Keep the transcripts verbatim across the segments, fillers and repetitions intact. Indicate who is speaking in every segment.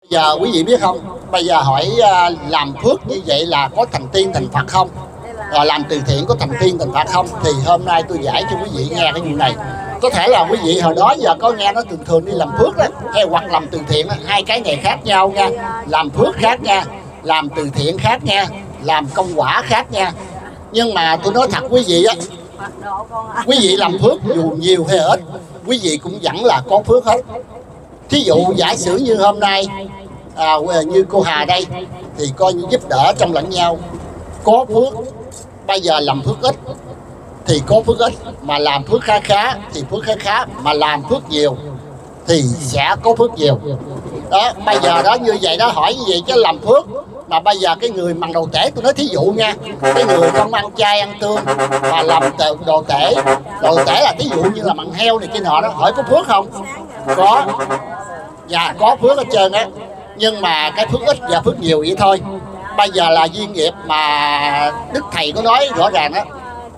Speaker 1: Giờ quý vị biết không, bây giờ hỏi uh, làm phước như vậy là có thành tiên thành Phật không? Rồi làm từ thiện có thành tiên thành Phật không? Thì hôm nay tôi giải cho quý vị nghe cái chuyện này. Có thể là quý vị hồi đó giờ có nghe nó thường thường đi làm phước đó, hay hoặc làm từ thiện đó. Hai cái này khác nhau nha. Làm phước khác nha, làm từ thiện khác nha, làm công quả khác nha. Nhưng mà tôi nói thật quý vị á, quý vị làm phước dù nhiều hay ít, quý vị cũng vẫn là có phước hết. Thí dụ giả sử như hôm nay à, như cô Hà đây thì coi như giúp đỡ trong lẫn nhau, có phước. Bây giờ làm phước ít thì có phước ít, mà làm phước khá khá thì phước khá khá, mà làm phước nhiều thì sẽ có phước nhiều. Đó, bây giờ đó như vậy đó, hỏi như vậy chứ làm phước mà bây giờ cái người mặn đồ tể, tôi nói thí dụ nha, cái người không ăn chay ăn tương mà làm đồ tể, đồ tể là thí dụ như là mặn heo này kia nọ đó, hỏi có phước không? Có, dạ có phước hết trơn á, nhưng mà cái phước ít và phước nhiều vậy thôi. Bây giờ là duyên nghiệp mà Đức Thầy có nói rõ ràng đó: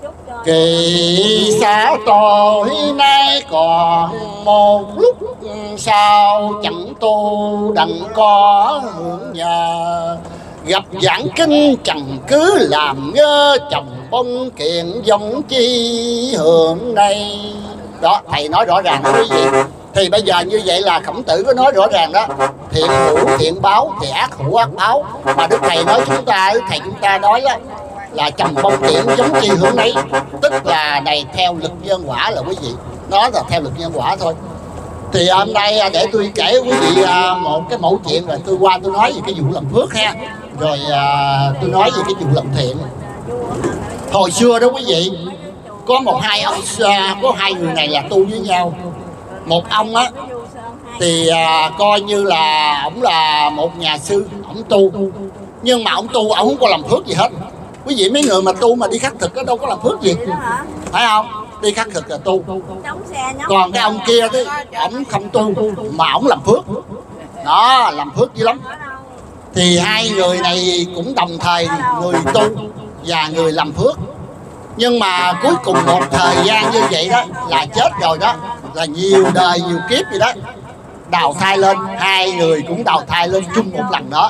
Speaker 1: kỳ sao tối nay còn một lúc sau, chẳng tu đặng có hưởng nhờ, gặp giảng kinh chẳng cứ làm ngơ, chồng bông kiện giống chi hưởng đây. Đó, Thầy nói rõ ràng đó quý vị. Thì bây giờ như vậy là Khổng Tử có nói rõ ràng đó: thiện hữu thiện báo thì ác hữu ác báo. Mà Đức Thầy nói chúng ta, Đức Thầy chúng ta nói đó là trồng bông kiện giống chi hướng ấy, tức là này theo lực nhân quả là quý vị. Nó là theo lực nhân quả thôi. Thì hôm nay để tôi kể quý vị một cái mẫu chuyện, rồi tôi qua tôi nói về cái vụ làm phước ha, rồi tôi nói về cái vụ làm thiện. Hồi xưa đó quý vị, có một hai ông, có hai người này là tu với nhau. Một ông á thì à, coi như là ổng là một nhà sư, ổng tu, nhưng mà ổng tu ổng không có làm phước gì hết. Quý vị, mấy người mà tu mà đi khắc thực đó đâu có làm phước gì, phải không? Đi khắc thực là tu. Còn cái ông kia thì ổng không tu mà ổng làm phước, đó, làm phước dữ lắm. Thì hai người này cũng đồng thời người tu và người làm phước. Nhưng mà cuối cùng một thời gian như vậy đó là chết rồi đó, là nhiều đời nhiều kiếp vậy đó, đào thai lên, hai người cũng đào thai lên chung một lần đó.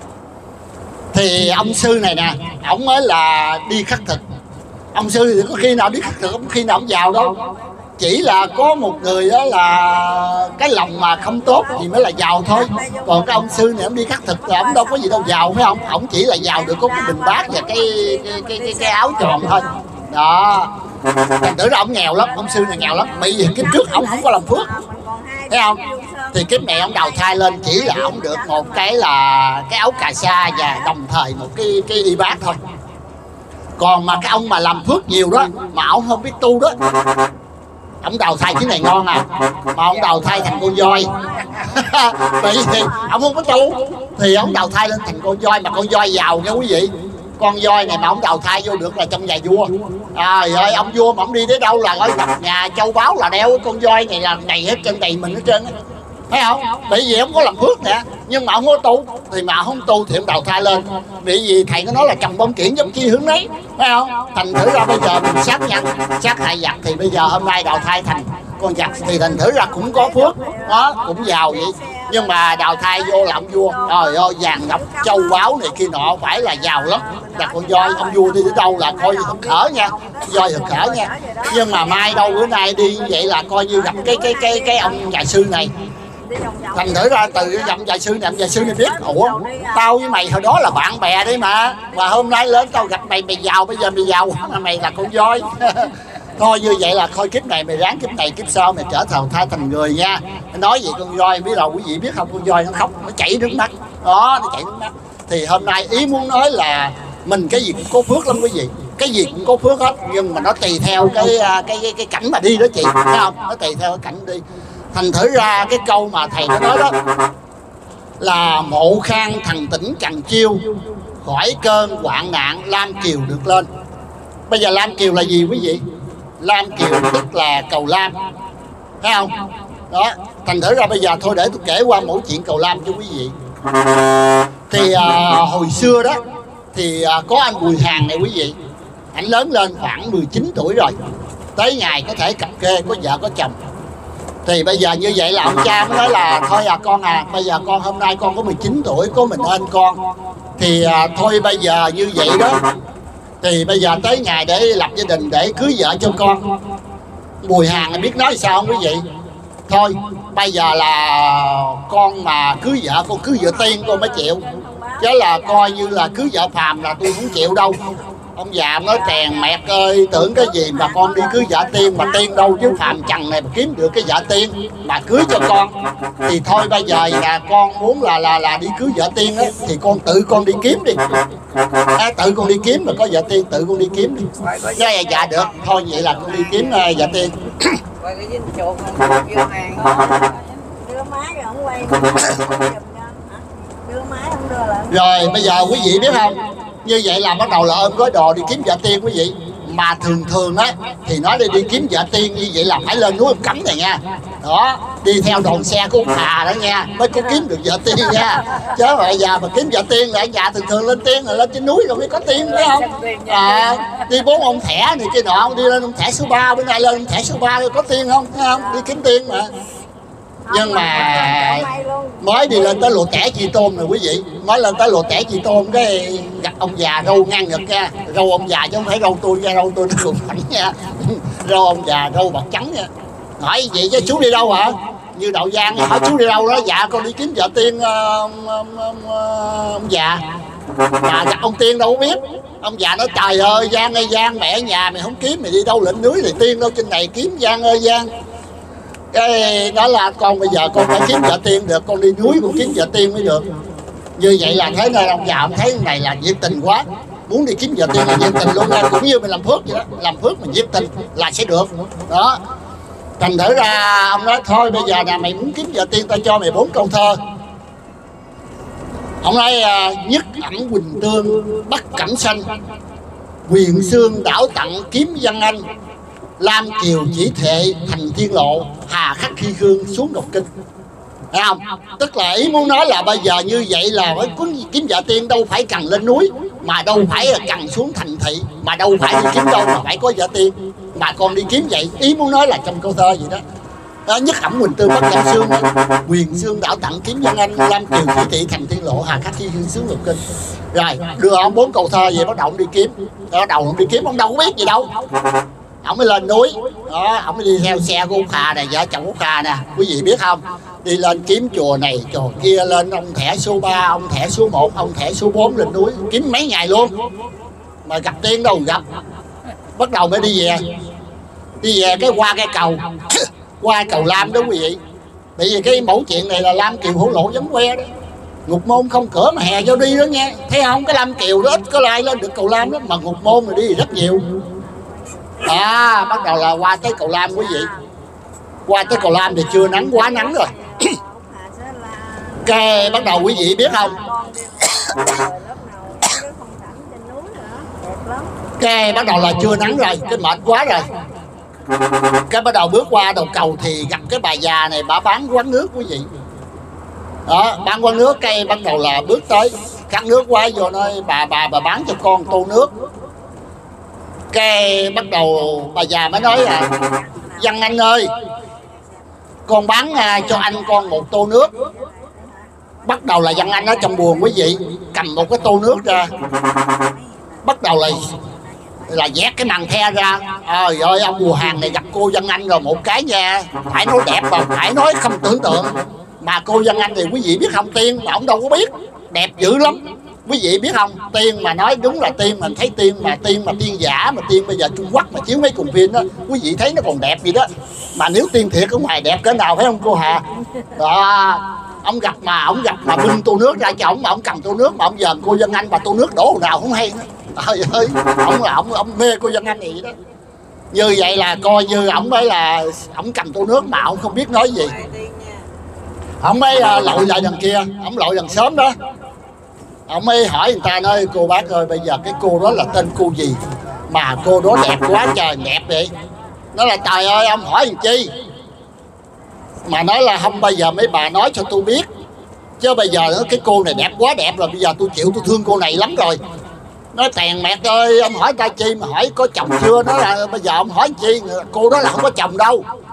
Speaker 1: Thì ông sư này nè, ổng mới là đi khắc thực. Ông sư thì có khi nào đi khắc thực, không khi nào ổng giàu đâu. Chỉ là có một người đó là cái lòng mà không tốt thì mới là giàu thôi. Còn cái ông sư này ổng đi khắc thực là ổng đâu có gì đâu giàu, phải không? Ổng chỉ là giàu được có cái bình bát và cái cái cái, cái, cái áo tròn thôi. Đó, thành thử ra ông nghèo lắm, ông sư này nghèo lắm. Bởi vì kiếp trước ông không có làm phước, thấy không? Thì kiếp mẹ ông đào thai lên chỉ là ông được một cái là cái áo cà sa và đồng thời một cái cái y bát thôi. Còn mà cái ông mà làm phước nhiều đó mà ông không biết tu đó, ông đào thai cái này ngon à, mà ông đào thai thành con voi. Bởi vì ông không có tu thì ông đào thai lên thành con voi, mà con voi giàu nha quý vị. Con voi này mà ông đào thai vô được là trong nhà vua. Trời ơi, ông vua mà ông đi tới đâu là ở gặp nhà châu báu là đeo con voi này là đầy hết trên đầy mình hết trơn á, thấy không? Bởi vì ông có làm phước nè, nhưng mà ông có tu thì mà không tu thì ông đào thai lên. Bởi vì thầy có nói là trồng bông kiển giống chi hướng đấy, thấy không? Thành thử ra bây giờ mình sát nhân, sát hại giặc thì bây giờ hôm nay đào thai thành con giặc thì thành thử ra cũng có phước đó, cũng giàu vậy. Nhưng mà đào thai vô là ông vua, trời ơi, vàng ngọc châu báu này kia nọ, phải là giàu lắm. Là con voi, ông vua đi tới đâu là coi như thật khở nha, voi thật khở nha. Nhưng mà mai đâu bữa nay đi vậy là coi như gặp cái cái cái cái ông nhà sư này. Thành thử ra từ cái dòng nhà sư này, nhà sư này biết, ủa tao với mày hồi đó là bạn bè đấy mà, và hôm nay lớn tao gặp mày, mày giàu, bây giờ mày giàu mà mày là con voi. Thôi như vậy là thôi kiếp này mày ráng kiếp này kiếp sau mày trở thành thai thành người nha. Nói vậy con voi biết đâu quý vị biết không, con voi nó khóc, nó chảy nước mắt đó, nó chảy nước mắt. Thì hôm nay ý muốn nói là mình cái gì cũng có phước lắm quý vị, cái gì cũng có phước hết, nhưng mà nó tùy theo cái cái cái, cái cảnh mà đi đó chị, thấy không? Nó tùy theo cái cảnh đi. Thành thử ra cái câu mà thầy có nói đó là mộ khang thần tỉnh cần chiêu, khỏi cơn hoạn nạn lam kiều được lên. Bây giờ lam kiều là gì quý vị? Lam kiều tức là cầu lam, thấy không? Đó, thành thử ra bây giờ thôi để tôi kể qua mỗi chuyện cầu lam cho quý vị. Thì à, hồi xưa đó thì à, có anh Bùi Hàng này quý vị, anh lớn lên khoảng mười chín tuổi rồi, tới ngày có thể cặp kê, có vợ có chồng. Thì bây giờ như vậy là ông cha mới nói là thôi à con à, bây giờ con hôm nay con có mười chín tuổi, có mình anh con. Thì à, thôi bây giờ như vậy đó, thì bây giờ tới ngày để lập gia đình, để cưới vợ cho con. Bùi Hàng biết nói sao không quý vị? Thôi bây giờ là con mà cưới vợ, con cưới vợ tiên con mới chịu, chứ là coi như là cưới vợ phàm là tôi không chịu đâu. Ông già ông nói tèn mẹt ơi, tưởng cái gì mà con đi cưới vợ tiên, mà tiên đâu chứ phàm trần này mà kiếm được cái vợ tiên mà cưới cho con. Thì thôi bây giờ là con muốn là là là đi cưới vợ tiên á, thì con tự con đi kiếm đi. À, tự con đi kiếm mà có vợ tiên, tự con đi kiếm đi. Dạ, dạ được, thôi vậy là con đi kiếm uh, vợ tiên. Rồi bây giờ quý vị biết không, như vậy là bắt đầu là ôm gói đồ đi kiếm vợ tiên quý vị. Mà thường thường á thì nói đi đi kiếm vợ tiên như vậy là phải lên núi cấm này nha. Đó, đi theo đoàn xe của ông Hà đó nha, mới có kiếm được vợ tiên nha. Chứ bây giờ mà kiếm vợ tiên là ở nhà thường thường lên tiên là lên trên núi rồi mới có tiên, phải không? À, đi bốn ông thẻ này kia nọ, đi lên ông thẻ số ba, bữa nay lên ông thẻ số ba rồi có tiên không? Thấy không? Đi kiếm tiên mà. Nhưng mà mới đi lên tới lụa tẻ chi tôm rồi quý vị, mới lên tới lụa tẻ chi tôm cái gặp ông già râu ngang ngực nha, râu ông già chứ không phải râu tôi nha, râu tôi nó cũng phẳng nha. Râu ông già râu bạc trắng nha. Hỏi vậy chứ chú đi đâu hả? Như Đậu Giang hỏi chú đi đâu đó, dạ con đi kiếm vợ tiên ông, ông, ông, ông già. Mà gặp ông tiên đâu có biết. Ông già nói trời ơi Giang ơi Giang, mẹ ở nhà mày không kiếm mày đi đâu lên núi thì tiên đâu trên này kiếm, Giang ơi Giang. Cái đó là con bây giờ con phải kiếm vợ tiên được, con đi núi con kiếm vợ tiên mới được. Như vậy là thế nên ông già ông thấy này là nhiệt tình quá, muốn đi kiếm vợ tiên là nhiệt tình luôn nha. Cũng như mình làm phước vậy đó, làm phước mình nhiệt tình là sẽ được đó. Thành thử ra ông nói thôi bây giờ là mày muốn kiếm vợ tiên tao cho mày bốn câu thơ. Ông nói nhất ẩm quỳnh tương bắc cẩm xanh, quyền xương đảo tặng kiếm văn anh, Lam Kiều chỉ thệ thành thiên lộ, hà khắc khi hương xuống độc kinh. Thấy không? Tức là ý muốn nói là bây giờ như vậy là với kiếm vợ tiên đâu phải cần lên núi, mà đâu phải là cần xuống thành thị, mà đâu phải đi kiếm đâu mà phải có vợ tiên, mà con đi kiếm vậy. Ý muốn nói là trong câu thơ vậy đó. Đó, nhất ẩm quỳnh tương bắc cẩm xương, quyền xương đảo tặng kiếm văn anh, Lam Kiều chỉ thị thành thiên lộ, hà khắc khi hương xuống độc kinh. Rồi đưa ông bốn câu thơ về bắt đầu ông đi kiếm. Bắt đầu ông đi kiếm, ông đâu có biết gì đâu. Ông mới lên núi đó, ông mới đi theo xe của ông Hà này, vợ chồng ông Hà nè, quý vị biết không? Đi lên kiếm chùa này chùa kia, lên ông thẻ số ba, ông thẻ số một, ông thẻ số bốn lên núi kiếm mấy ngày luôn mà gặp tiên đâu gặp. Bắt đầu mới đi về, đi về cái qua cái cầu qua cầu Lam đó quý vị. Bởi vì cái mẫu chuyện này là Lam Kiều hổ lộ giống que đó, Ngục Môn không cửa mà hè vô đi đó nha. Thấy không? Cái Lam Kiều đó ít có lai lên được cầu Lam đó, mà Ngục Môn mà đi rất nhiều. À, bắt đầu là qua tới cầu Lam quý vị. Qua tới cầu Lam thì chưa nắng, quá nắng rồi. Cái bắt đầu quý vị biết không? Cái bắt đầu là chưa nắng rồi, cái mệt quá rồi. Cái bắt đầu bước qua đầu cầu thì gặp cái bà già này, bà bán quán nước quý vị. Đó, bán quán nước, cái bắt đầu là bước tới khát nước quá, vô nói bà bà bà bán cho con tô nước. Cái bắt đầu bà già mới nói là Văn Anh ơi, con bán uh, cho anh con một tô nước. Bắt đầu là Văn Anh ở trong buồng quý vị, cầm một cái tô nước ra, bắt đầu là là vét cái màn the ra. Trời ơi, ông Bùa Hàng này gặp cô Văn Anh rồi một cái nha, phải nói đẹp mà phải nói không tưởng tượng. Mà cô Văn Anh thì quý vị biết không, tiên mà ông đâu có biết, đẹp dữ lắm. Quý vị biết không, tiên mà nói đúng là tiên, mình thấy tiên mà tiên mà tiên giả, mà tiên bây giờ Trung Quốc mà chiếu mấy cùng phim đó, quý vị thấy nó còn đẹp gì đó. Mà nếu tiên thiệt ở ngoài đẹp cỡ nào phải không cô Hà? Đó, ông gặp mà ông gặp mà bưng tô nước ra cho ông, mà ông cầm tô nước mà ông dòm cô Văn Anh mà tô nước đổ nào không hay nữa. Trời ơi, ông là ông ông mê cô Văn Anh này đó. Như vậy là coi như ông mới là ông cầm tô nước mà ông không biết nói gì. Ông mới uh, lội lại đằng kia, ông lội đằng sớm đó. Ông mới hỏi người ta nói cô bác ơi, bây giờ cái cô đó là tên cô gì mà cô đó đẹp quá trời đẹp vậy? Nó là trời ơi ông hỏi làm chi, mà nói là không, bây giờ mấy bà nói cho tôi biết, chứ bây giờ cái cô này đẹp quá đẹp rồi, bây giờ tôi chịu, tôi thương cô này lắm rồi. Nói tèn mẹt ơi, ông hỏi ta chi mà hỏi có chồng chưa? Nó là bây giờ ông hỏi chi, cô đó là không có chồng đâu,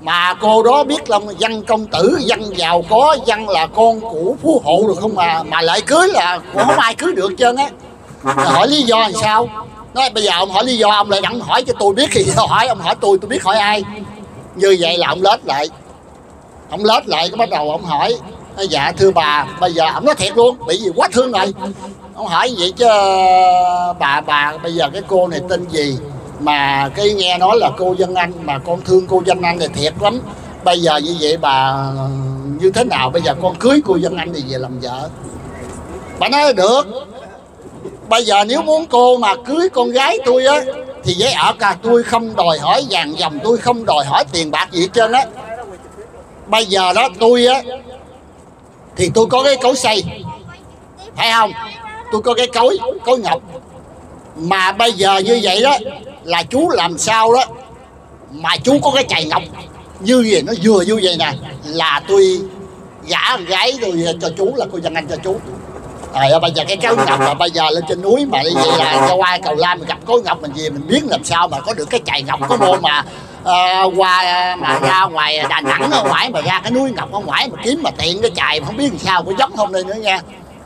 Speaker 1: Mà cô đó biết là dân công tử, dân giàu có, dân là con của phú hộ được không mà mà lại cưới là không ai cưới được trơn á. Hỏi lý do làm sao? Nói bây giờ ông hỏi lý do, ông lại đặng hỏi cho tôi biết thì hỏi, ông hỏi tôi tôi biết hỏi ai. Như vậy là ông lết lại. Ông lết lại cái bắt đầu ông hỏi: dạ thưa bà, bây giờ ông nói thiệt luôn, bị gì quá thương rồi. Ông hỏi vậy chứ bà bà bây giờ cái cô này tên gì mà cái nghe nói là cô Vân Anh, mà con thương cô Vân Anh thì thiệt lắm. Bây giờ như vậy bà như thế nào, bây giờ con cưới cô Vân Anh thì về làm vợ. Bà nói được, bây giờ nếu muốn cô mà cưới con gái tôi á thì giấy ở cả tôi không đòi hỏi vàng dòng, tôi không đòi hỏi tiền bạc gì hết trơn á. Bây giờ đó tôi á thì tôi có cái cối xay, phải không? Tôi có cái cối cối ngọc. Mà bây giờ như vậy đó là chú làm sao đó mà chú có cái chày ngọc như vậy, nó vừa như vậy nè, là tôi gả gái tôi cho chú, là cô Vân Anh cho chú. Rồi bây giờ cái cối ngọc mà bây giờ lên trên núi mà như vậy là ra qua Cầu Lam mình gặp cối ngọc mình về mình biết làm sao mà có được cái chày ngọc. Có môn mà uh, qua mà ra ngoài Đà Nẵng ở ngoài mà ra cái núi ngọc ở ngoài mà kiếm mà tiện cái chày mà không biết làm sao có giống không đây nữa nha.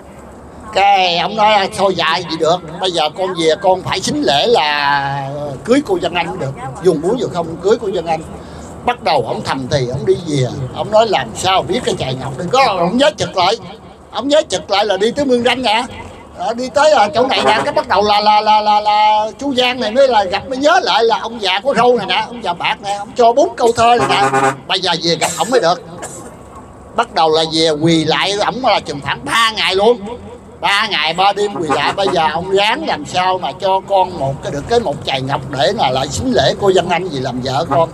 Speaker 1: Cái ông nói thôi dạ gì được, bây giờ con về con phải xính lễ là cưới cô Vân Anh được, dùng muốn được không cưới cô Vân Anh. Bắt đầu ông thầm thì ông đi về, ông nói làm sao biết cái chày ngọc đừng có, ông nhớ chực lại, ông nhớ chực lại là đi tới Mương Ranh nè, đi tới chỗ này nè, cái bắt đầu là là là là, là chú Giang này mới là gặp mới nhớ lại là ông già có râu này nè, ông già bạc nè, ông cho bốn câu thơ này nè, bây giờ về gặp ổng mới được. Bắt đầu là về quỳ lại ổng là chừng khoảng ba ngày luôn, ba ngày ba đêm quỳ lại. Bây giờ ông ráng làm sao mà cho con một cái được cái một chày ngọc để là lại xính lễ cô Vân Anh gì làm vợ con.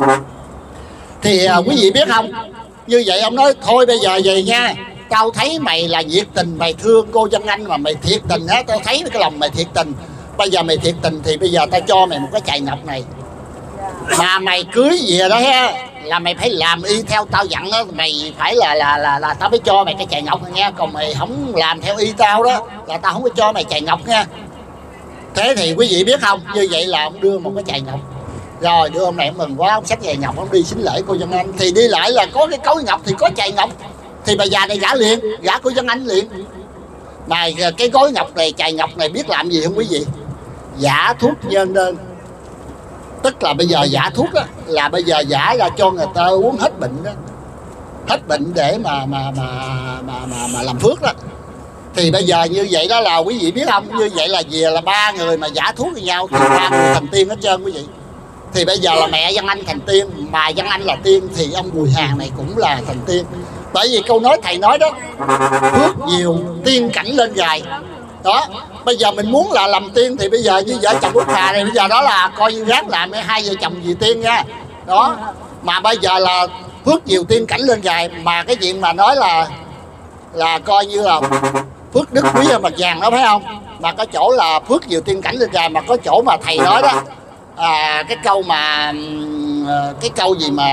Speaker 1: Thì à, quý vị biết không, như vậy ông nói thôi bây giờ về nha, tao thấy mày là nhiệt tình, mày thương cô Vân Anh mà mày thiệt tình á, tao thấy cái lòng mày thiệt tình. Bây giờ mày thiệt tình thì bây giờ tao cho mày một cái chày ngọc này, mà mày cưới về đó ha là mày phải làm y theo tao dặn đó, mày phải là là là là tao mới cho mày cái chày ngọc này nha, còn mày không làm theo y tao đó là tao không có cho mày chày ngọc nha. Thế thì quý vị biết không, như vậy là ông đưa một cái chày ngọc, rồi đưa ông này ông mừng quá, ông xách giày ngọc ông đi xính lễ cô Vân Anh. Thì đi lại là có cái cối ngọc thì có chày ngọc, thì bà già này gả liền, gả cô Vân Anh liền. Mà cái gói ngọc này, chày ngọc này biết làm gì không quý vị? Giả thuốc nhân đơn. Tức là bây giờ giả thuốc á, là bây giờ giả ra cho người ta uống hết bệnh đó, hết bệnh để mà mà mà mà mà, mà làm phước đó. Thì bây giờ như vậy đó là quý vị biết không, như vậy là về là ba người mà giả thuốc với nhau thì ba người thành tiên hết trơn quý vị. Thì bây giờ là mẹ Vân Anh thành tiên, mà Vân Anh là tiên thì ông Bùi Hàng này cũng là thành tiên. Bởi vì câu nói thầy nói đó, phước nhiều tiên cảnh lên gài đó. Bây giờ mình muốn là làm tiên thì bây giờ như vợ chồng Út Hà này bây giờ đó là coi như ráng làm hai vợ chồng vì tiên nha đó. Mà bây giờ là phước nhiều tiên cảnh lên gài, mà cái chuyện mà nói là là coi như là phước đức quý hơn bạc vàng đó phải không? Mà có chỗ là phước nhiều tiên cảnh lên gài, mà có chỗ mà thầy nói đó à, cái câu mà cái câu gì mà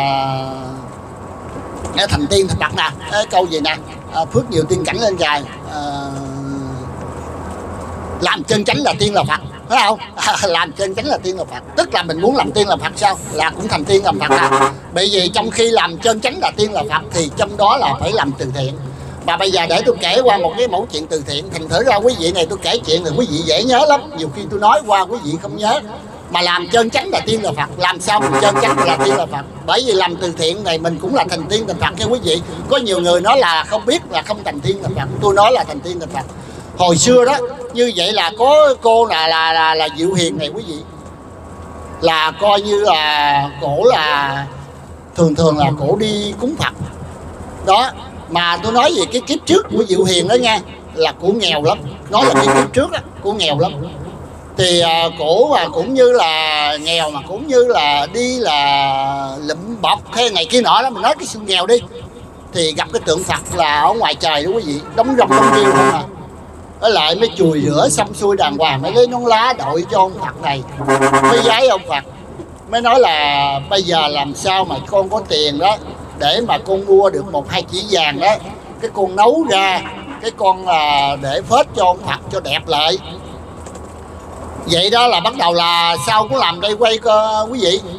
Speaker 1: thành tiên thành Phật nè, cái câu gì nè à, phước nhiều tiên cảnh lên gài à, làm chân chánh là tiên là Phật phải không? À, làm chân chánh là tiên là Phật, tức là mình muốn làm tiên là Phật sao là cũng thành tiên làm Phật à. Bởi vì trong khi làm chân chánh là tiên là Phật thì trong đó là phải làm từ thiện. Mà bây giờ để tôi kể qua một cái mẫu chuyện từ thiện, thành thử ra quý vị này tôi kể chuyện thì quý vị dễ nhớ lắm, nhiều khi tôi nói qua quý vị không nhớ. Mà làm chân chánh là tiên là Phật, làm sao mình chân chánh là tiên là Phật? Bởi vì làm từ thiện này mình cũng là thành tiên thành Phật nha quý vị. Có nhiều người nói là không biết là không thành tiên thành Phật, tôi nói là thành tiên thành Phật. Hồi xưa đó như vậy là có cô là là là, là Diệu Hiền này quý vị, là coi như là cổ là thường thường là cổ đi cúng Phật đó. Mà tôi nói về cái kiếp trước của Diệu Hiền đó nha, là cổ nghèo lắm, nói là cái kiếp trước á cổ nghèo lắm. Thì à, cổ và cũng như là nghèo mà cũng như là đi là lụm bọc hay này kia nọ đó, mình nói cái sự nghèo đi. Thì gặp cái tượng Phật là ở ngoài trời đó quý vị, đóng rồng đóng riêu không à. Với lại mới chùi rửa xong xuôi đàng hoàng, mới lấy nón lá đội cho ông Phật này, mới giấy ông Phật, mới nói là bây giờ làm sao mà con có tiền đó để mà con mua được một hai chỉ vàng đó, cái con nấu ra cái con là để phết cho ông Phật cho đẹp lại. Vậy đó là bắt đầu là sau cũng làm đây quay cơ quý vị,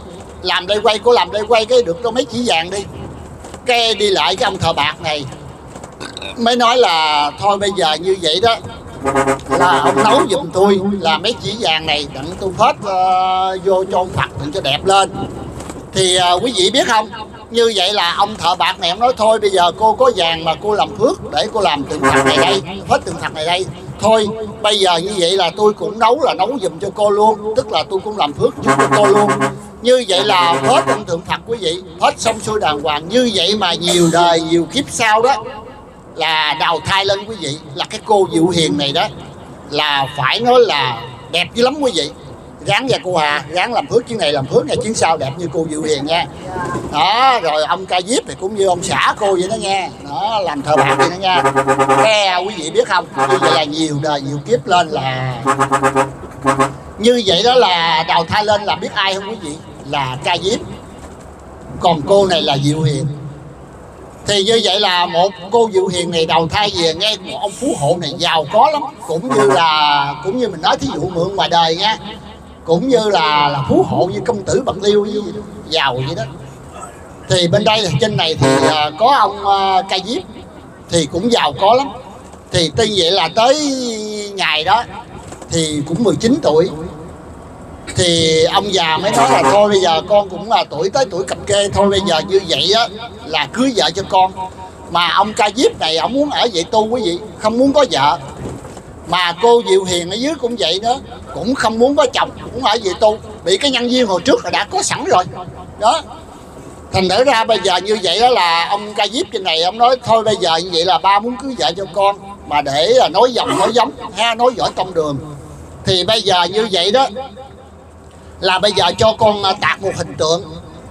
Speaker 1: làm đây quay, cô làm đây quay cái được đâu mấy chỉ vàng đi. Cái đi lại cái ông thợ bạc này mới nói là thôi bây giờ như vậy đó là ông nấu giùm tôi là mấy chỉ vàng này đặng tôi phết uh, vô cho ông Phật đặng cho đẹp lên. Thì uh, quý vị biết không, như vậy là ông thợ bạc này ông nói thôi bây giờ cô có vàng mà cô làm phước để cô làm tượng Phật này đây, phết tượng Phật này đây. Thôi bây giờ như vậy là tôi cũng nấu là nấu giùm cho cô luôn, tức là tôi cũng làm phước giúp cho cô luôn. Như vậy là phết ông tượng Phật quý vị, phết xong xuôi đàng hoàng. Như vậy mà nhiều đời nhiều kiếp sau đó là đào thai lên quý vị, là cái cô Diệu Hiền này đó là phải nói là đẹp dữ lắm quý vị. Ráng nha cô Hà, ráng làm phước chuyến này làm phước này chuyến sau đẹp như cô Diệu Hiền nha. Đó, rồi ông Ca Diếp thì cũng như ông xã cô vậy đó nha. Đó, làm thợ bạc vậy đó nha. Cái quý vị biết không, như vậy là nhiều đời nhiều kiếp lên là như vậy đó là đào thai lên là biết ai không quý vị? Là Ca Diếp. Còn cô này là Diệu Hiền. Thì như vậy là một cô Diệu Hiền này đầu thai về nghe một ông phú hộ này giàu có lắm, cũng như là cũng như mình nói thí dụ mượn ngoài đời nha, cũng như là là phú hộ như công tử Bạc Liêu với giàu vậy đó. Thì bên đây trên này thì có ông Ca Diếp thì cũng giàu có lắm. Thì tuy vậy là tới ngày đó thì cũng mười chín tuổi. Thì ông già mới nói là thôi bây giờ con cũng là tuổi tới tuổi cập kê, thôi bây giờ như vậy á là cưới vợ cho con. Mà ông Ca Diếp này ông muốn ở vậy tu quý vị, không muốn có vợ. Mà cô Diệu Hiền ở dưới cũng vậy đó, cũng không muốn có chồng, cũng ở vậy tu, bị cái nhân duyên hồi trước là đã có sẵn rồi đó. Thành thử ra bây giờ như vậy đó là ông Ca Diếp trên này ông nói thôi bây giờ như vậy là ba muốn cưới vợ cho con, mà để là nói dòng nói giống ha, nói giỏi tông đường. Thì bây giờ như vậy đó là bây giờ cho con tạc một hình tượng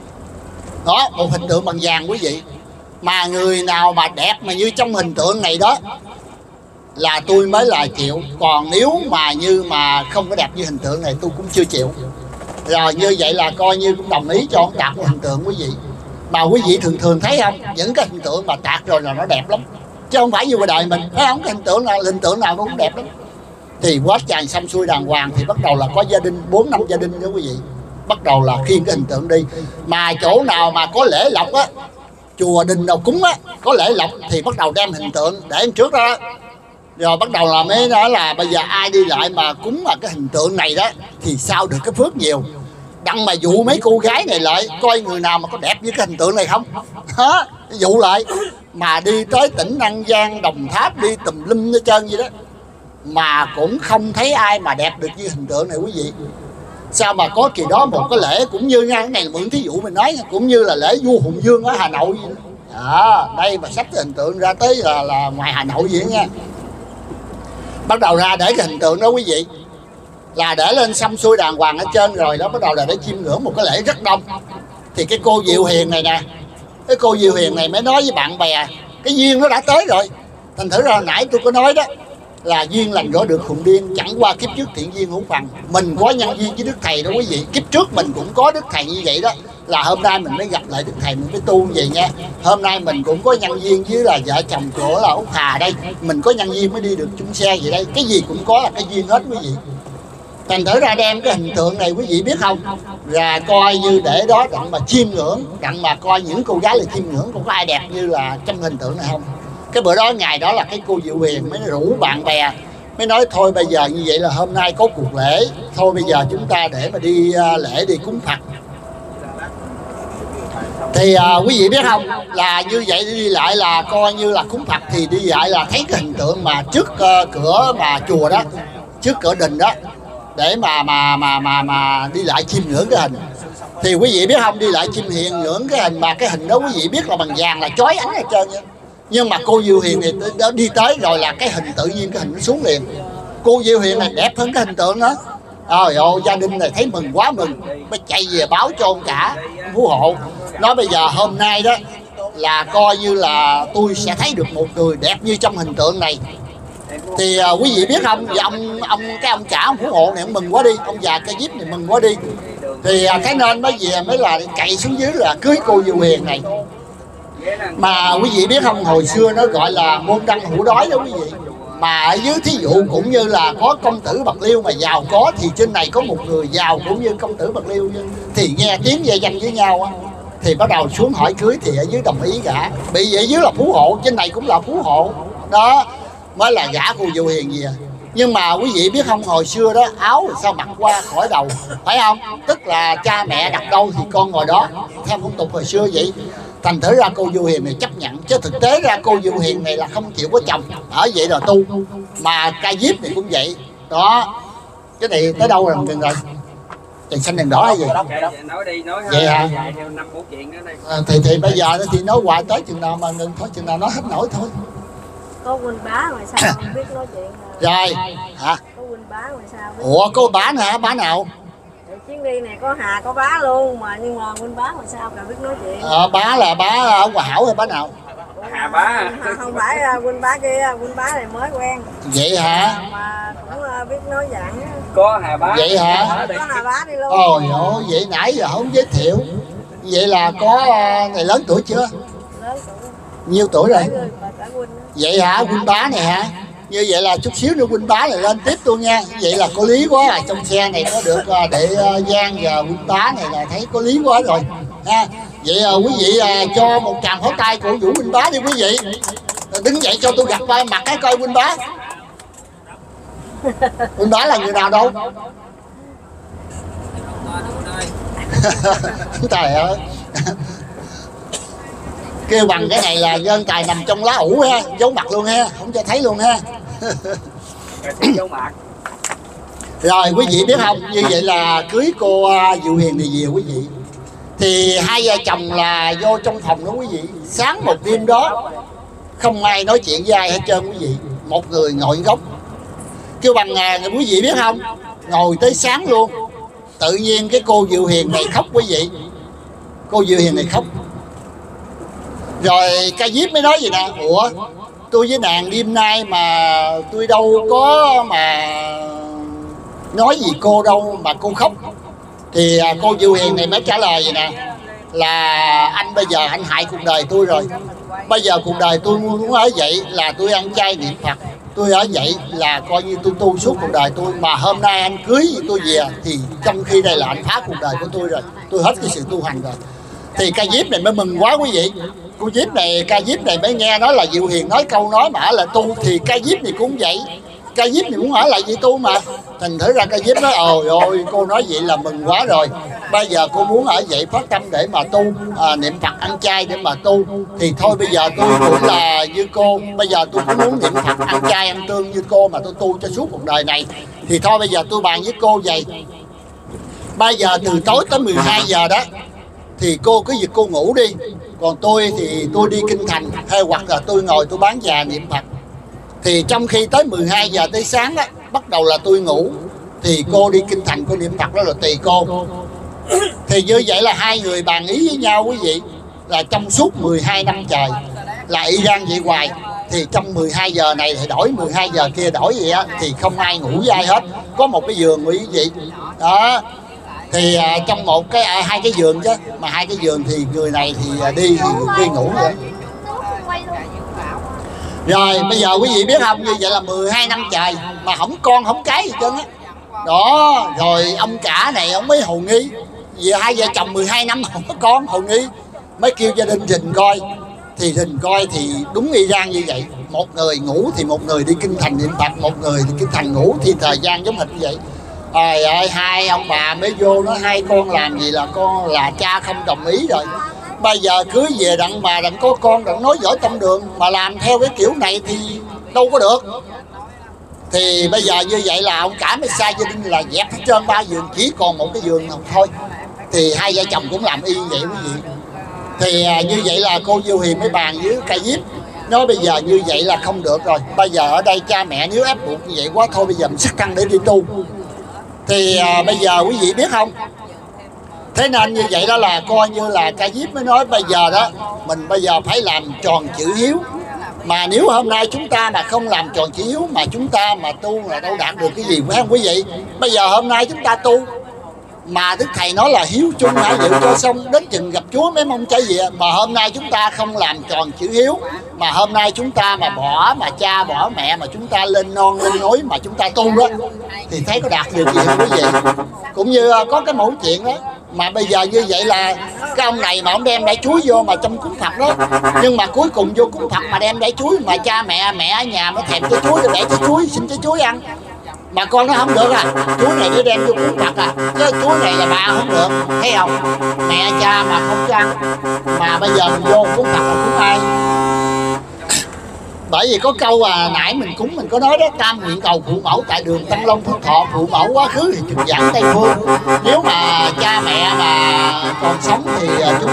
Speaker 1: đó, một hình tượng bằng vàng quý vị. Mà người nào mà đẹp mà như trong hình tượng này đó là tôi mới là chịu. Còn nếu mà như mà không có đẹp như hình tượng này tôi cũng chưa chịu. Rồi như vậy là coi như cũng đồng ý cho ông tạc một hình tượng quý vị. Mà quý vị thường thường thấy không, những cái hình tượng mà tạc rồi là nó đẹp lắm, chứ không phải như ngoài đời mình thấy không, cái hình tượng nào hình tượng nào cũng đẹp lắm. Thì quá chàng xong xuôi đàng hoàng thì bắt đầu là có gia đình, bốn năm gia đình nữa quý vị, bắt đầu là khiêng cái hình tượng đi. Mà chỗ nào mà có lễ lộc á, chùa đình nào cúng á, có lễ lộc thì bắt đầu đem hình tượng để trước đó. Rồi bắt đầu là mới nói là bây giờ ai đi lại mà cúng mà cái hình tượng này đó thì sao được cái phước nhiều. Đặng mà dụ mấy cô gái này lại coi người nào mà có đẹp như cái hình tượng này không đó, dụ lại. Mà đi tới tỉnh An Giang, Đồng Tháp, đi tùm lum hết trơn vậy đó, mà cũng không thấy ai mà đẹp được như hình tượng này quý vị. Sao mà có kỳ đó một cái lễ cũng như nha, cái này mượn thí dụ mình nói, cũng như là lễ vua Hùng Vương ở Hà Nội vậy đó. À, đây mà sắp cái hình tượng ra tới là, là ngoài Hà Nội vậy đó nha. Bắt đầu ra để cái hình tượng đó quý vị, là để lên xong xuôi đàng hoàng ở trên rồi đó, bắt đầu là để chiêm ngưỡng một cái lễ rất đông. Thì cái cô Diệu Hiền này nè, cái cô Diệu Hiền này mới nói với bạn bè cái duyên nó đã tới rồi. Thành thử ra hồi nãy tôi có nói đó là duyên lành rõ được khùng điên, chẳng qua kiếp trước thiện duyên hữu phần. Mình có nhân duyên với Đức Thầy đó quý vị, kiếp trước mình cũng có Đức Thầy như vậy đó, là hôm nay mình mới gặp lại Đức Thầy, mình mới tu như vậy nha. Hôm nay mình cũng có nhân duyên với là vợ chồng của là Út Hà đây, mình có nhân duyên mới đi được chung xe vậy đây, cái gì cũng có là cái duyên hết quý vị. Thành thử ra đem cái hình tượng này quý vị biết không, là coi như để đó đặng mà chiêm ngưỡng, đặng mà coi những cô gái là chiêm ngưỡng cũng có ai đẹp như là trong hình tượng này không. Cái bữa đó ngày đó là cái cô Diệu Hiền mới rủ bạn bè, mới nói thôi bây giờ như vậy là hôm nay có cuộc lễ, thôi bây giờ chúng ta để mà đi uh, lễ đi cúng Phật. Thì uh, quý vị biết không, là như vậy đi lại là coi như là cúng Phật. Thì đi lại là thấy cái hình tượng mà trước uh, cửa mà chùa đó, trước cửa đình đó, để mà mà mà mà mà đi lại chiêm ngưỡng cái hình. Thì quý vị biết không, đi lại chiêm hiện ngưỡng cái hình, mà cái hình đó quý vị biết là bằng vàng, là chói ánh hết trơn vậy. Nhưng mà cô Diệu Hiền thì đi tới rồi là cái hình tự nhiên cái hình nó xuống liền. Cô Diệu Hiền này đẹp hơn cái hình tượng đó. Trời ơi, gia đình này thấy mừng quá mừng, mới chạy về báo cho ông cả, ông phú hộ. Nói bây giờ hôm nay đó là coi như là tôi sẽ thấy được một người đẹp như trong hình tượng này. Thì uh, quý vị biết không, và ông ông cái ông cả ông phú hộ này ông mừng quá đi, ông già Ca Diếp này mừng quá đi. Thì uh, cái nên mới về mới là cày xuống dưới là cưới cô Diệu Hiền này. Mà quý vị biết không, hồi xưa nó gọi là môn đăng hữu đói đó quý vị. mà ở dưới thí dụ cũng như là có công tử Bạc Liêu mà giàu có, thì trên này có một người giàu cũng như công tử Bạc Liêu, thì nghe tiếng về danh với nhau á, thì bắt đầu xuống hỏi cưới, thì ở dưới đồng ý gả. Bị vậy dưới là phú hộ, trên này cũng là phú hộ đó, mới là gả cô Diệu Hiền gì à. Nhưng mà quý vị biết không, hồi xưa đó áo sao mặc qua khỏi đầu, phải không? Tức là cha mẹ đặt đâu thì con ngồi đó, theo phong tục hồi xưa vậy. Thành thử ra cô Diệu Hiền này chấp nhận, chứ thực tế ra cô Diệu Hiền này là không chịu có chồng, ở vậy là tu. Mà Ca Diếp này cũng vậy đó. Cái này tới đâu rồi gần rồi? Đèn xanh đèn đỏ hay gì?
Speaker 2: Nói đi, nói
Speaker 1: vậy hả?
Speaker 2: năm bốn chuyện nữa đây.
Speaker 1: À, thì thì bây giờ thì nói hoài tới chừng nào mà ngừng thôi, chừng nào nói hết nổi thôi.
Speaker 3: Cô Quỳnh Bá ngoài sao không biết nói chuyện
Speaker 1: rồi hả?
Speaker 3: Cô Quỳnh Bá ngoài sao biết.
Speaker 1: Ủa cô Bá hả? Bá nào?
Speaker 3: Chuyến đi này có Hà có Bá luôn mà, nhưng mà Quỳnh Bá ngoài sao cả biết nói chuyện.
Speaker 1: Ờ, Bá là Bá ở Hòa Hảo hay Bá nào?
Speaker 2: Hà Bá à?
Speaker 3: Không phải Quỳnh Bá kia, Quỳnh Bá này mới quen.
Speaker 1: Vậy hả?
Speaker 3: Mà cũng biết nói dạng.
Speaker 2: Có Hà Bá.
Speaker 1: Vậy hả?
Speaker 3: Có Hà Bá đi luôn.
Speaker 1: Ôi ôi, vậy nãy giờ không giới thiệu. Vậy là có này lớn tuổi chưa?
Speaker 3: Lớn tuổi.
Speaker 1: Nhiêu tuổi rồi?
Speaker 3: Người, bà Quỳnh.
Speaker 1: Vậy hả? Quỳnh Bá này hả? Như vậy là chút xíu nữa Quỳnh Bá này lên tiếp luôn nha. Vậy là có lý quá à. Trong xe này có được để Giang và Quỳnh Bá này là thấy có lý quá rồi ha. Vậy à, quý vị à, cho một tràng pháo tay cổ vũ Quỳnh Bá đi quý vị. Đứng dậy cho tôi gặp vai mặt cái coi Quỳnh Bá. Quỳnh Bá là người nào đâu? Trời ơi. Kêu bằng cái này là dân tài nằm trong lá ủ ha, giấu mặt luôn ha, không cho thấy luôn ha. Rồi quý vị biết không, như vậy là cưới cô Diệu Hiền thì về quý vị. Thì hai vợ chồng là vô trong phòng đó quý vị. Sáng một đêm đó không ai nói chuyện với ai hết trơn quý vị. Một người ngồi góc. Kêu bằng à, quý vị biết không, ngồi tới sáng luôn. Tự nhiên cái cô Diệu Hiền này khóc quý vị. Cô Diệu Hiền này khóc. Rồi Ca Diếp mới nói gì nè, ủa tôi với nàng đêm nay mà tôi đâu có mà nói gì cô đâu mà cô khóc. Thì cô Diệu Hiền này mới trả lời vậy nè, là anh bây giờ anh hại cuộc đời tôi rồi. Bây giờ cuộc đời tôi muốn ở vậy là tôi ăn chay niệm Phật, tôi ở vậy là coi như tôi tu suốt cuộc đời tôi. Mà hôm nay anh cưới tôi về thì trong khi đây là anh phá cuộc đời của tôi rồi, tôi hết cái sự tu hành rồi. Thì Ca Diếp này mới mừng quá quý vị. Cô Diếp này, Ca Diếp này mới nghe nói là Diệu Hiền nói câu nói mà ở là tu, thì Ca Diếp này cũng vậy. Ca Diếp này muốn hỏi lại vậy tu mà. Thành thử ra Ca Diếp nói ôi ôi cô nói vậy là mừng quá rồi. Bây giờ cô muốn ở vậy phát tâm để mà tu, à, niệm Phật ăn chay để mà tu. Thì thôi bây giờ tôi cũng là như cô. Bây giờ tôi cũng muốn niệm Phật ăn chay ăn tương như cô mà tôi tu cho suốt cuộc đời này. Thì thôi bây giờ tôi bàn với cô vậy. Bây giờ từ tối tới mười hai giờ đó thì cô cứ việc cô ngủ đi. Còn tôi thì tôi đi kinh thành, hay hoặc là tôi ngồi tôi bán già niệm Phật. Thì trong khi tới mười hai giờ tới sáng đó, bắt đầu là tôi ngủ. Thì cô đi kinh thành cô niệm Phật đó là tùy cô. Thì như vậy là hai người bàn ý với nhau quý vị. Là trong suốt mười hai năm trời là y gan vậy hoài. Thì trong mười hai giờ này thì đổi, mười hai giờ kia đổi vậy á. Thì không ai ngủ với ai hết. Có một cái giường quý vị đó. Thì à, trong một cái à, hai cái giường chứ. Mà hai cái giường thì người này thì à, đi thì người kia ngủ vậy. Rồi bây giờ quý vị biết không, như vậy là mười hai năm trời mà không con không cái gì trơn á. Đó, rồi ông cả này ông mới hồ nghi. Vì hai vợ chồng mười hai năm không có con, hồ nghi. Mới kêu gia đình rình coi. Thì rình coi thì đúng y gan như vậy. Một người ngủ thì một người đi kinh thành niệm Phật, một người đi kinh thành ngủ, thì thời gian giống hệt như vậy. Trời ơi, hai ông bà mới vô nói hai con làm gì là con là cha không đồng ý rồi. Bây giờ cưới về đặng bà đặng có con đặng nói giỏi tâm đường. Mà làm theo cái kiểu này thì đâu có được. Thì bây giờ như vậy là ông cả mới sai gia đình là dẹp hết trơn ba giường, chỉ còn một cái giường thôi. Thì hai vợ chồng cũng làm y vậy quý vị. Thì à, như vậy là cô Diệu Hiền mới bàn với Ca Diếp. Nói bây giờ như vậy là không được rồi. Bây giờ ở đây cha mẹ nếu ép buộc như vậy quá, thôi bây giờ mình sức căng để đi tu. Thì à, bây giờ quý vị biết không, thế nên như vậy đó là coi như là Ca Diếp mới nói bây giờ đó mình bây giờ phải làm tròn chữ hiếu. Mà nếu hôm nay chúng ta mà không làm tròn chữ hiếu mà chúng ta mà tu là đâu đạt được cái gì, phải không quý vị? Bây giờ hôm nay chúng ta tu mà Đức Thầy nói là hiếu chung hả dự cho xong, đến chừng gặp Chúa mới mong trái gì. Mà hôm nay chúng ta không làm tròn chữ hiếu Mà hôm nay chúng ta mà bỏ mà cha bỏ mẹ mà chúng ta lên non lên núi mà chúng ta tu đó thì thấy có đạt được gì không quý vị? Cũng như có cái mẫu chuyện đó mà bây giờ như vậy là cái ông này mà ông đem đẩy chuối vô mà trong cúng Phật đó, nhưng mà cuối cùng vô cúng Phật mà đem đẩy chuối mà cha mẹ mẹ ở nhà nó thèm trái chuối, để trái chuối xin trái chuối ăn mà con nó không được à, chuối này đi đem vô cúng Phật à, cái chuối này là bà không được, thấy không? Mẹ cha mà không cho ăn mà bây giờ mình vô cúng Phật là cúng ai? Bởi vì có câu à nãy mình cúng mình có nói đó, tam nguyện cầu phụ mẫu tại đường Tăng Long Phước Thọ, phụ mẫu quá khứ thì trực giảng Tây Phương. Nếu mà cha mẹ mà còn sống thì chúng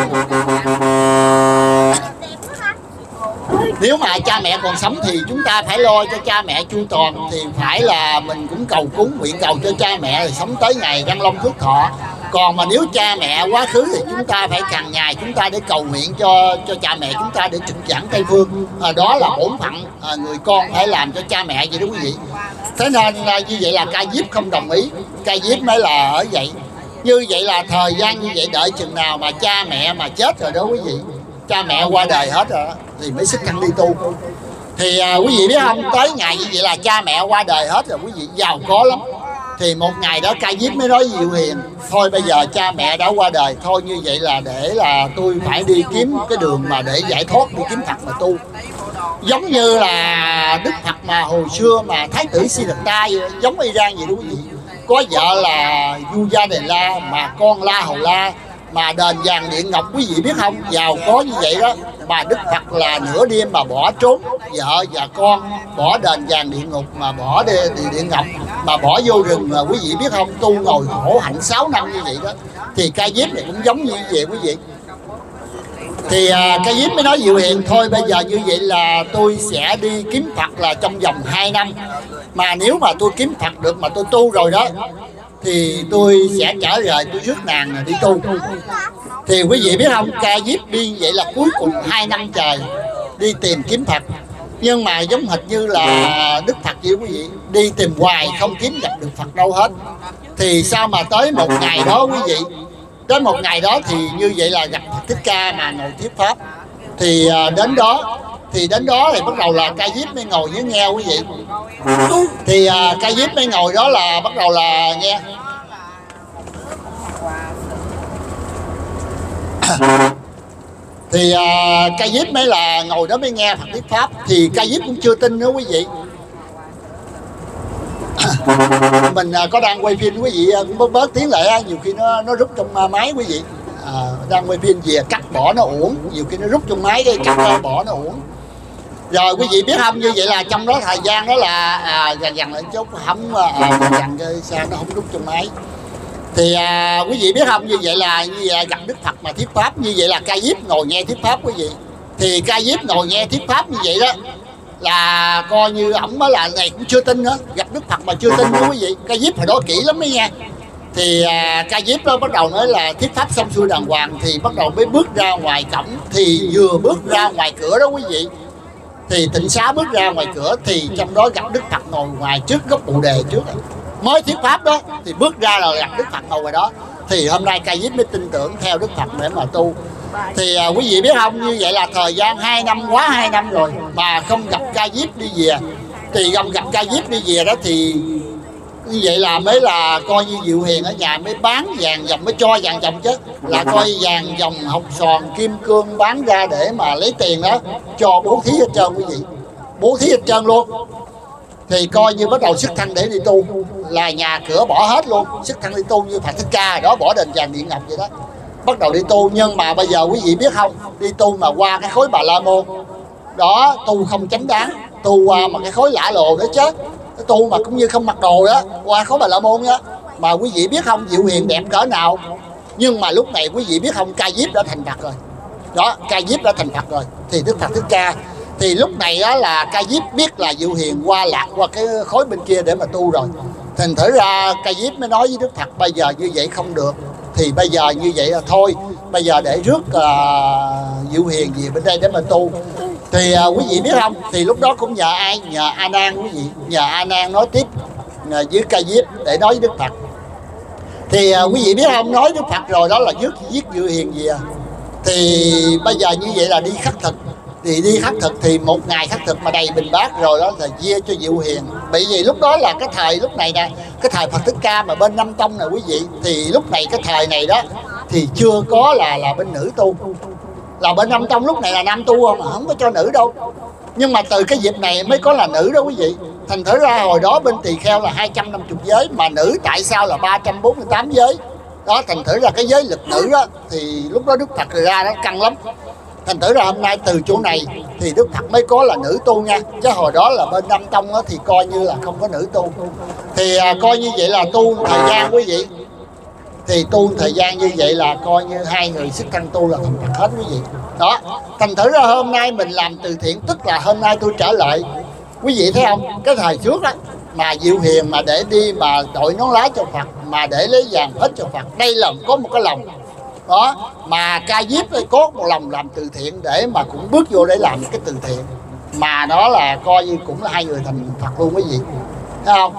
Speaker 1: nếu mà cha mẹ còn sống thì chúng ta phải lo cho cha mẹ chu toàn, thì phải là mình cũng cầu cúng nguyện cầu cho cha mẹ thì sống tới ngày Đăng Long Phước Thọ. Còn mà nếu cha mẹ quá khứ thì chúng ta phải hàng ngày chúng ta để cầu nguyện cho cho cha mẹ chúng ta để trực giảng Tây Phương. À, đó là bổn phận à, người con phải làm cho cha mẹ vậy đó quý vị. Thế nên à, như vậy là Ca Diếp không đồng ý, Ca Diếp mới là ở vậy. Như vậy là thời gian như vậy đợi chừng nào mà cha mẹ mà chết rồi đó quý vị, cha mẹ qua đời hết rồi đó, thì mới xích thân đi tu. Thì à, quý vị biết không, tới ngày như vậy là cha mẹ qua đời hết rồi quý vị, giàu có lắm. Thì một ngày đó Ca Diếp mới nói với Diệu Hiền, thôi bây giờ cha mẹ đã qua đời, thôi như vậy là để là tôi phải đi kiếm cái đường mà để giải thoát, đi kiếm Phật mà tu. Giống như là Đức Phật mà hồi xưa mà Thái tử Siddhartha giống Iran vậy đó quý vị. Có vợ là Du Gia Đề La mà con La Hầu La, mà đền vàng điện ngọc quý vị biết không, giàu có như vậy đó mà Đức Phật là nửa đêm mà bỏ trốn vợ và con, bỏ đền vàng điện ngục mà bỏ đi điện ngọc mà bỏ vô rừng mà quý vị biết không, tu ngồi khổ hạnh sáu năm như vậy đó. Thì Ca Diếp này cũng giống như vậy quý vị. Thì à, Ca Diếp mới nói Diệu Hiền, thôi bây giờ như vậy là tôi sẽ đi kiếm Phật là trong vòng hai năm, mà nếu mà tôi kiếm Phật được mà tôi tu rồi đó thì tôi sẽ trở về tôi rước nàng đi tu. Thì quý vị biết không, Ca Diếp đi vậy là cuối cùng hai năm trời đi tìm kiếm Phật. Nhưng mà giống hệt như là Đức Phật vậy quý vị, đi tìm hoài không kiếm gặp được Phật đâu hết. Thì sao mà tới một ngày đó quý vị, tới một ngày đó thì như vậy là gặp Phật Thích Ca mà ngồi thuyết pháp. Thì đến đó thì đến đó thì bắt đầu là Ca Diếp mới ngồi với nghe quý vị. Thì uh, Ca Diếp mới ngồi đó là bắt đầu là nghe. Thì uh, Ca Diếp mới là ngồi đó mới nghe Phật thuyết pháp. Thì Ca Diếp cũng chưa tin nữa quý vị. Mình uh, có đang quay phim quý vị cũng bớt bớt tiếng lại, nhiều khi nó nó rút trong uh, máy quý vị. À, đang quay phim về cắt bỏ nó uổng, nhiều khi nó rút trong máy cái cắt ra bỏ nó uổng. Rồi quý vị biết không, như vậy là trong đó thời gian đó là à, dần dần lại chút không à, dần dần cái sao nó không rút trong máy. Thì à, quý vị biết không, như vậy là như vậy là gặp Đức Phật mà thuyết pháp, như vậy là Ca Diếp ngồi nghe thuyết pháp quý vị. Thì Ca Diếp ngồi nghe thuyết pháp như vậy đó là coi như ổng mới là này cũng chưa tin nữa, gặp Đức Phật mà chưa tin nữa quý vị. Ca Diếp hồi đó kỹ lắm mới nghe. Thì à, Ca Diếp đó bắt đầu nói là thuyết pháp xong xuôi đàng hoàng thì bắt đầu mới bước ra ngoài cổng. Thì vừa bước ra ngoài cửa đó quý vị, thì Tịnh Xá bước ra ngoài cửa thì trong đó gặp Đức Phật ngồi ngoài trước gốc Bồ Đề trước. Mới thuyết pháp đó thì bước ra là gặp Đức Phật ngồi ngoài đó. Thì hôm nay Ca Diếp mới tin tưởng theo Đức Phật để mà tu. Thì à, quý vị biết không, như vậy là thời gian hai năm, quá hai năm rồi mà không gặp Ca Diếp đi về. Thì không gặp Ca Diếp đi về đó thì như vậy là mới là coi như Diệu Hiền ở nhà mới bán vàng dòng, mới cho vàng dòng chứ, là coi vàng dòng hộc sòn kim cương bán ra để mà lấy tiền đó cho bố thí hết trơn quý vị, bố thí hết trơn luôn. Thì coi như bắt đầu xuất thân để đi tu, là nhà cửa bỏ hết luôn, xuất thân đi tu như Phật Thích Ca đó, bỏ đền vàng điện ngọc vậy đó, bắt đầu đi tu. Nhưng mà bây giờ quý vị biết không, đi tu mà qua cái khối Bà La Môn đó, tu không chánh đáng, tu qua mà cái khối lạ lồ đó chứ, tu mà cũng như không mặc đồ đó, qua khối Bà La Môn đó. Mà quý vị biết không, Diệu Hiền đẹp cỡ nào, nhưng mà lúc này quý vị biết không, Ca Diếp đã thành Phật rồi đó, Ca Diếp đã thành Phật rồi. Thì Đức Phật Thích Ca thì lúc này đó là Ca Diếp biết là Diệu Hiền qua lạc qua cái khối bên kia để mà tu rồi. Thành thử ra Ca Diếp mới nói với Đức Phật, bây giờ như vậy không được, thì bây giờ như vậy là thôi, bây giờ để rước uh, Diệu Hiền về bên đây để mà tu. Thì uh, quý vị biết không, thì lúc đó cũng nhờ ai, nhờ A Nan quý vị, nhờ A Nan nói tiếp uh, với Ca Diếp để nói với Đức Phật. Thì uh, quý vị biết không, nói Đức Phật rồi đó là rước giết Diệu Hiền về. Thì bây giờ như vậy là đi khắc thực, thì đi khắc thực, thì một ngày khắc thực mà đầy bình bát rồi đó là chia cho Diệu Hiền. Bởi vì lúc đó là cái thời lúc này nè, cái thời Phật Thích Ca mà bên Nam Tông nè quý vị, thì lúc này cái thời này đó thì chưa có là là bên nữ tu, là bên Nam Tông lúc này là nam tu không, mà không có cho nữ đâu. Nhưng mà từ cái dịp này mới có là nữ đó quý vị. Thành thử ra hồi đó bên Tỳ Kheo là hai trăm năm mươi giới, mà nữ tại sao là ba trăm bốn mươi tám giới đó. Thành thử ra cái giới lực nữ đó thì lúc đó Đức Phật ra đó căng lắm. Thành thử ra hôm nay từ chỗ này thì Đức Phật mới có là nữ tu nha, chứ hồi đó là bên Nam Tông đó thì coi như là không có nữ tu. Thì à, coi như vậy là tu thời gian quý vị, thì tu thời gian như vậy là coi như hai người sức thân tu là thành Phật hết quý vị đó. Thành thử ra hôm nay mình làm từ thiện, tức là hôm nay tôi trở lại quý vị thấy không, cái thời trước đó mà Diệu Hiền mà để đi mà đội nón lá cho Phật, mà để lấy vàng hết cho Phật, đây là có một cái lòng đó. Mà Ca Diếp có một lòng làm từ thiện để mà cũng bước vô để làm cái từ thiện, mà đó là coi như cũng là hai người thành Phật luôn quý vị, thấy không?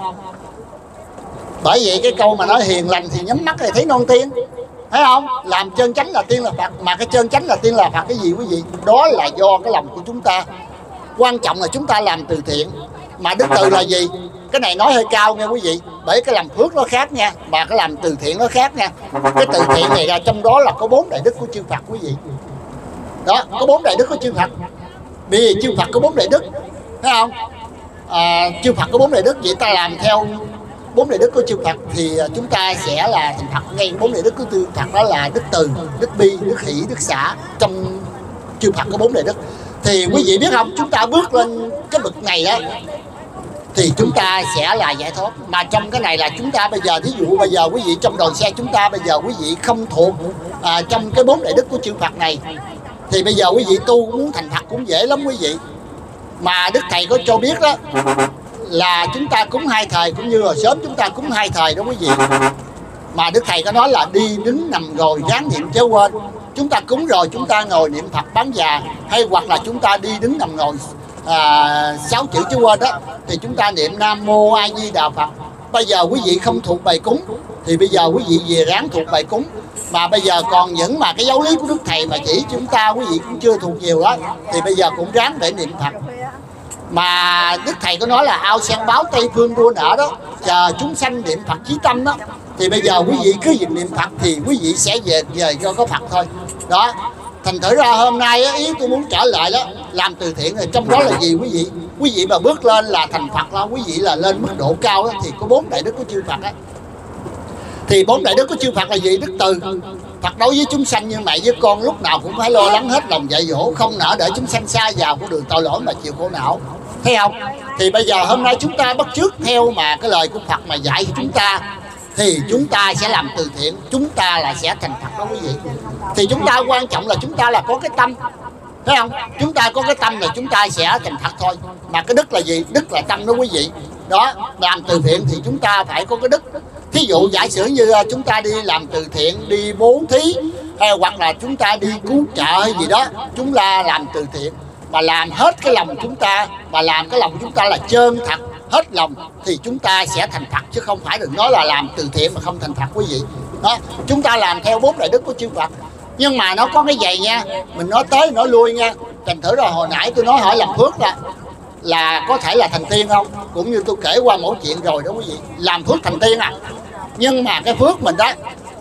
Speaker 1: Bởi vậy cái câu mà nói hiền lành thì nhắm mắt thì thấy non tiên, thấy không? Làm chân chánh là tiên là Phật, mà cái chân chánh là tiên là Phật cái gì quý vị? Đó là do cái lòng của chúng ta. Quan trọng là chúng ta làm từ thiện. Mà đức từ là gì? Cái này nói hơi cao nha quý vị, bởi cái làm phước nó khác nha, mà cái làm từ thiện nó khác nha. Cái từ thiện này là trong đó là có bốn đại đức của chư Phật quý vị. Đó, có bốn đại đức của chư Phật. Bởi vì chư Phật có bốn đại đức, thấy không? À, chư Phật có bốn đại đức, vậy ta làm theo bốn đại đức của chư Phật thì chúng ta sẽ là thành Phật. Ngay bốn đại đức của chư Phật đó là đức từ, đức bi, đức hỷ, đức xả. Trong chư Phật có bốn đại đức. Thì quý vị biết không, chúng ta bước lên cái bậc này đó thì chúng ta sẽ là giải thoát. Mà trong cái này là chúng ta bây giờ, thí dụ bây giờ quý vị trong đoàn xe chúng ta bây giờ quý vị không thuộc à, trong cái bốn đại đức của chư Phật này, thì bây giờ quý vị tu muốn thành Phật cũng dễ lắm quý vị. Mà Đức Thầy có cho biết đó là chúng ta cúng hai thời, cũng như là sớm chúng ta cúng hai thời đó quý vị. Mà Đức Thầy có nói là đi đứng nằm ngồi ráng niệm chớ quên. Chúng ta cúng rồi chúng ta ngồi niệm Phật bán già, hay hoặc là chúng ta đi đứng nằm ngồi à, sáu chữ chớ quên đó, thì chúng ta niệm Nam Mô A Di Đà Phật. Bây giờ quý vị không thuộc bài cúng thì bây giờ quý vị về ráng thuộc bài cúng. Mà bây giờ còn những mà cái giáo lý của Đức Thầy mà chỉ chúng ta quý vị cũng chưa thuộc nhiều đó, thì bây giờ cũng ráng để niệm Phật. Mà Đức Thầy có nói là ao sen báo Tây Phương đua nở đó, chờ chúng sanh niệm Phật chí tâm đó. Thì bây giờ quý vị cứ việc niệm Phật thì quý vị sẽ về về cho có Phật thôi đó. Thành thử ra hôm nay ý tôi muốn trở lại đó, làm từ thiện rồi trong đó là gì quý vị? Quý vị mà bước lên là thành Phật đó, quý vị là lên mức độ cao đó, thì có bốn đại đức của chư Phật đó. Thì bốn đại đức của chư Phật là gì? Đức từ, Phật đối với chúng sanh như mẹ với con lúc nào cũng phải lo lắng hết lòng dạy dỗ, không nỡ để chúng sanh xa vào con đường tội lỗi mà chịu khổ não, thấy không? Thì bây giờ hôm nay chúng ta bắt chước theo mà cái lời của Phật mà dạy cho chúng ta, thì chúng ta sẽ làm từ thiện, chúng ta là sẽ thành Phật đó quý vị. Thì chúng ta quan trọng là chúng ta là có cái tâm, thấy không? Chúng ta có cái tâm là chúng ta sẽ thành Phật thôi. Mà cái đức là gì? Đức là tâm đó quý vị. Đó, làm từ thiện thì chúng ta phải có cái đức. Thí dụ giả sử như chúng ta đi làm từ thiện, đi bố thí, hay hoặc là chúng ta đi cứu trợ hay gì đó, chúng ta làm từ thiện mà làm hết cái lòng chúng ta, mà làm cái lòng chúng ta là chân thật hết lòng, thì chúng ta sẽ thành Phật, chứ không phải đừng nói là làm từ thiện mà không thành Phật quý vị. Đó, chúng ta làm theo bốn đại đức của chư Phật. Nhưng mà nó có cái giày nha, mình nói tới nói lui nha. Thành thử rồi hồi nãy tôi nói hỏi làm phước là là có thể là thành tiên không? Cũng như tôi kể qua mỗi chuyện rồi đó quý vị. Làm phước thành tiên à. Nhưng mà cái phước mình đó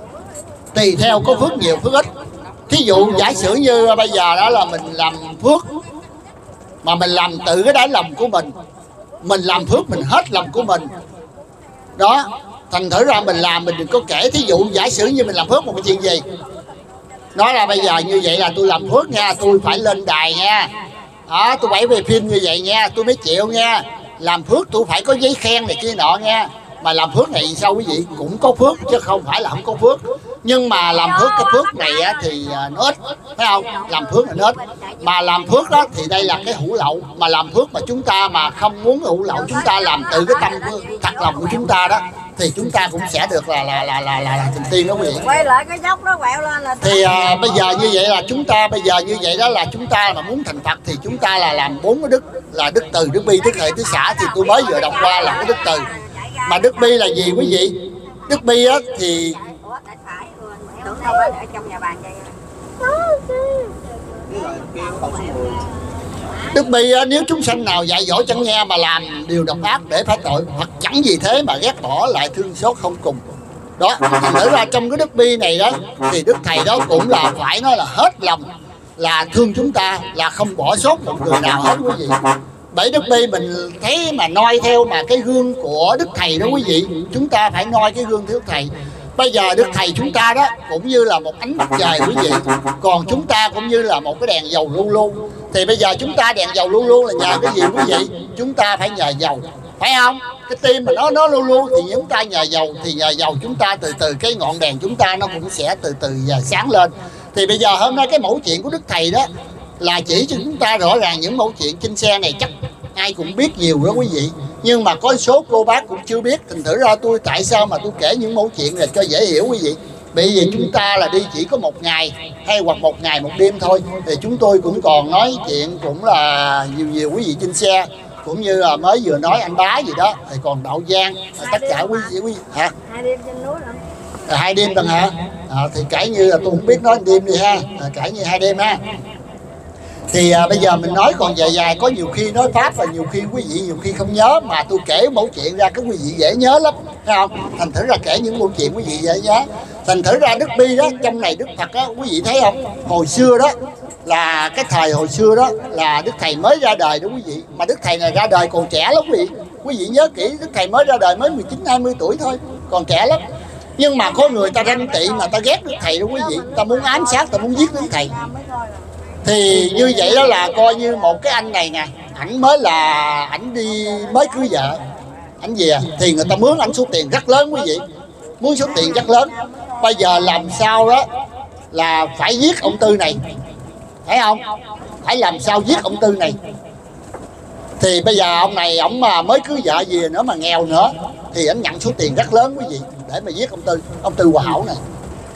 Speaker 1: tùy theo, có phước nhiều phước ít. Thí dụ giả sử như bây giờ đó là mình làm phước mà mình làm tự cái đáy lòng của mình, mình làm phước mình hết lòng của mình đó. Thành thử ra mình làm mình đừng có kể. Thí dụ giả sử như mình làm phước một cái chuyện gì, nói là bây giờ như vậy là tôi làm phước nha, tôi phải lên đài nha, đó, tôi phải về phim như vậy nha, tôi mới chịu nha. Làm phước tôi phải có giấy khen này kia nọ nha. Mà làm phước này sao quý vị? Cũng có phước chứ không phải là không có phước. Nhưng mà làm phước, cái phước này thì nó ít, phải không? Làm phước là nó ít. Mà làm phước đó thì đây là cái hữu lậu. Mà làm phước mà chúng ta mà không muốn hữu lậu, chúng ta làm từ cái tâm của, thật lòng của chúng ta đó, thì chúng ta cũng sẽ được là là là là là, là thành tiên đó quý vị.
Speaker 3: Quay lại cái dốc đó quẹo lên là
Speaker 1: thì à, bây giờ như vậy là chúng ta bây giờ như vậy đó là chúng ta mà muốn thành Phật thì chúng ta là làm bốn cái đức, là đức từ, đức bi, đức huệ, đức xả. Thì tôi mới vừa đọc qua là cái đức từ. Mà đức bi là gì quý vị? Đức bi á thì Đức Bi á, nếu chúng sanh nào dạy dỗ chẳng nghe mà làm điều độc ác để phải tội, hoặc chẳng gì thế mà ghét bỏ lại thương xót không cùng. Đó, thành thử ra trong cái Đức Bi này đó thì Đức Thầy đó cũng là phải nói là hết lòng là thương chúng ta, là không bỏ sót một người nào hết quý vị. Bởi Đức Bi mình thấy mà noi theo mà cái gương của Đức Thầy đó quý vị, chúng ta phải noi cái gương của Đức Thầy. Bây giờ Đức Thầy chúng ta đó cũng như là một ánh mặt trời quý vị, còn chúng ta cũng như là một cái đèn dầu luôn luôn. Thì bây giờ chúng ta đèn dầu luôn luôn là nhờ cái gì quý vị? Chúng ta phải nhờ dầu, phải không? Cái tim mà nó nó luôn luôn thì chúng ta nhờ dầu, thì nhờ dầu chúng ta từ từ cái ngọn đèn chúng ta nó cũng sẽ từ từ và sáng lên. Thì bây giờ hôm nay cái mẫu chuyện của Đức Thầy đó là chỉ cho chúng ta rõ ràng những mẫu chuyện trên xe này chắc ai cũng biết nhiều đó quý vị, nhưng mà có số cô bác cũng chưa biết. Thành thử ra tôi tại sao mà tôi kể những mẫu chuyện này cho dễ hiểu quý vị. Bởi vì chúng ta là đi chỉ có một ngày hay hoặc một ngày một đêm thôi, thì chúng tôi cũng còn nói chuyện cũng là nhiều nhiều quý vị trên xe, cũng như là mới vừa nói anh Bá gì đó, thì còn Đạo Giang, tất cả quý vị quý vị hả?
Speaker 3: Hai đêm trên núi rồi.
Speaker 1: À, hai đêm lần hả? À, thì kể như là tôi không biết nói đêm đi ha, à, kể như hai đêm ha. Thì à, bây giờ mình nói còn dài dài, có nhiều khi nói pháp và nhiều khi quý vị nhiều khi không nhớ, mà tôi kể mẫu chuyện ra các quý vị dễ nhớ lắm, thấy không? Thành thử ra kể những mẫu chuyện quý vị dễ nhớ. Thành thử ra Đức Bi đó, trong này Đức Phật đó, quý vị thấy không? Hồi xưa đó là cái thời hồi xưa đó là Đức Thầy mới ra đời đó quý vị, mà Đức Thầy này ra đời còn trẻ lắm quý vị. Quý vị nhớ kỹ, Đức Thầy mới ra đời mới mười chín hai mươi tuổi thôi, còn trẻ lắm. Nhưng mà có người ta ganh tị mà ta ghét Đức Thầy đó quý vị, ta muốn ám sát, ta muốn giết Đức Thầy. Thì như vậy đó là coi như một cái anh này nè, ảnh mới là ảnh đi mới cưới vợ, ảnh về thì người ta mướn ảnh số tiền rất lớn quý vị, mướn số tiền rất lớn. Bây giờ làm sao đó là phải giết ông Tư này, thấy không? Phải làm sao giết ông Tư này. Thì bây giờ ông này ông mà mới cưới vợ về nữa mà nghèo nữa, thì ảnh nhận số tiền rất lớn quý vị để mà giết ông Tư, ông Tư Hòa Hảo này.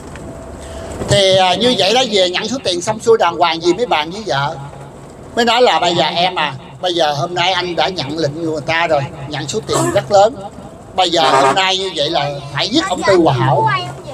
Speaker 1: Thì à, như vậy đó, về nhận số tiền xong xuôi đàng hoàng gì mới bàn với vợ, mới nói là bây giờ em à, bây giờ hôm nay anh đã nhận lệnh người ta rồi, nhận số tiền rất lớn, bây giờ hôm nay như vậy là phải giết ông Tư Hòa Hảo.